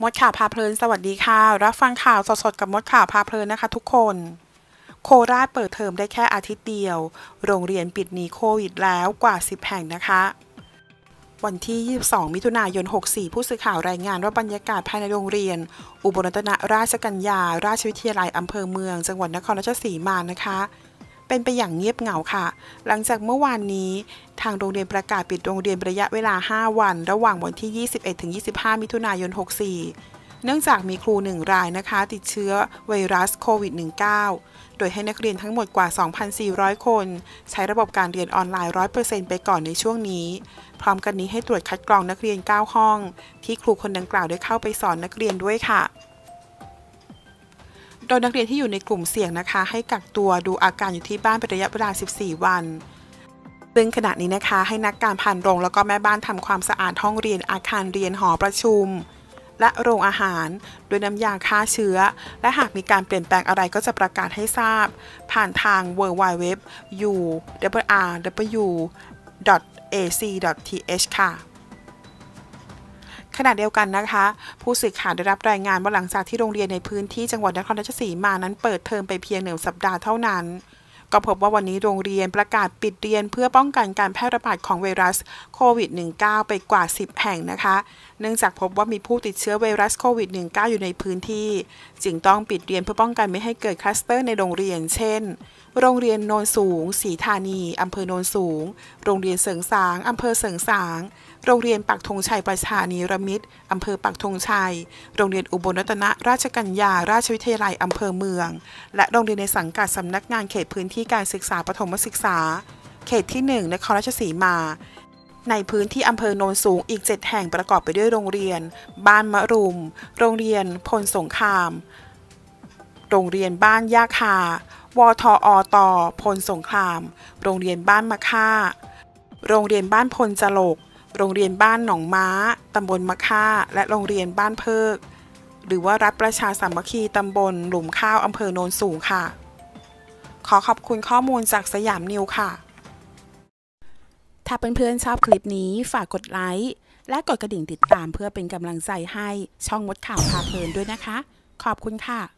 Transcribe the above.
ดข่าวพาเพลินสวัสดีค่ะรับฟังข่าวสดๆกับมดข่าวพาเพลินนะคะทุกคนโคราชเปิดเทอมได้แค่อาทิตย์เดียวโรงเรียนปิดหนีโควิดแล้วกว่า10แห่งนะคะวันที่22มิถุนายน64ผู้สื่อข่าวรายงานว่าบรรยากาศภายในโรงเรียนอุบลรัตนราชกัญญาราชวิทยาลัยอำเภอเมืองจังหวัดนครราชสีมานะคะเป็นไปอย่างเงียบเหงาค่ะหลังจากเมื่อวานนี้ทางโรงเรียนประกาศปิดโรงเรียนระยะเวลา5วันระหว่างวันที่21-25มิถุนายน64เนื่องจากมีครู1รายนะคะติดเชื้อไวรัสโควิด -19 โดยให้นักเรียนทั้งหมดกว่า 2,400 คนใช้ระบบการเรียนออนไลน์ 100% ไปก่อนในช่วงนี้พร้อมกันนี้ให้ตรวจคัดกรองนักเรียน9ห้องที่ครูคนดังกล่าวได้เข้าไปสอนนักเรียนด้วยค่ะโดยนักเรียนที่อยู่ในกลุ่มเสี่ยงนะคะให้กักตัวดูอาการอยู่ที่บ้านเป็นระยะเวลา14วันซึ่งขณะนี้นะคะให้นักการพันโรงแล้วก็แม่บ้านทำความสะอาดห้องเรียนอาคารเรียนหอประชุมและโรงอาหารโดยน้ำยาฆ่าเชื้อและหากมีการเปลี่ยนแปลงอะไรก็จะประกาศให้ทราบผ่านทาง www.urw.ac.th ค่ะขณะเดียวกันนะคะผู้สื่อข่าวได้รับรายงานว่าหลังจากที่โรงเรียนในพื้นที่จังหวัดนครราชสีมานั้นเปิดเทอมไปเพียง1 สัปดาห์เท่านั้นก็พบว่าวันนี้โรงเรียนประกาศปิดเรียนเพื่อป้องกันการแพร่ระบาดของไวรัสโควิด -19 ไปกว่า10แห่งนะคะเนื่องจากพบว่ามีผู้ติดเชื้อไวรัสโควิด -19 อยู่ในพื้นที่จึงต้องปิดเรียนเพื่อป้องกันไม่ให้เกิดคลัสเตอร์ในโรงเรียนเช่นโรงเรียนโนนสูงศรีธานีอำเภอโนนสูงโรงเรียนเสริงสางอำเภอเสริงสางโรงเรียนปักธงชัยประชานิรมิตรอำเภอปักธงชัยโรงเรียนอุบลรัตนราชกัญญาราชวิทยาลัยอำเภอเมืองและโรงเรียนในสังกัดสำนักงานเขตพื้นที่การศึกษาประถมศึกษาเขตที่1นครราชสีมาในพื้นที่อำเภอโนนสูงอีก7แห่งประกอบไปด้วยโรงเรียนบ้านมะรุมโรงเรียนพลสงครามโรงเรียนบ้านย่าคาวทอตพลสงครามโรงเรียนบ้านมะค่าโรงเรียนบ้านพลจรกโรงเรียนบ้านหนองม้าตำบลมะค่าและโรงเรียนบ้านเพิกหรือว่ารัฐประชาสามัคคีตำบลหลุมข้าวอำเภอโนนสูงค่ะขอขอบคุณข้อมูลจากสยามนิวค่ะถ้าเพื่อนๆชอบคลิปนี้ฝากกดไลค์และกดกระดิ่งติดตามเพื่อเป็นกำลังใจให้ช่องมดข่าวพาเพลินด้วยนะคะขอบคุณค่ะ